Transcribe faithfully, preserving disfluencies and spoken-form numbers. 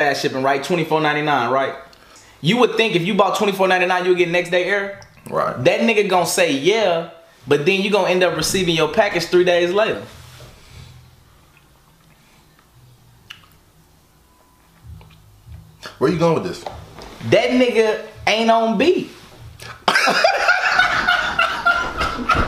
fast shipping, right? twenty-four ninety-nine, right? You would think if you bought twenty-four ninety-nine, you'll get next day air. Right. That nigga gonna say yeah, but then you gonna end up receiving your package three days later. Where you going with this? That nigga ain't on beat.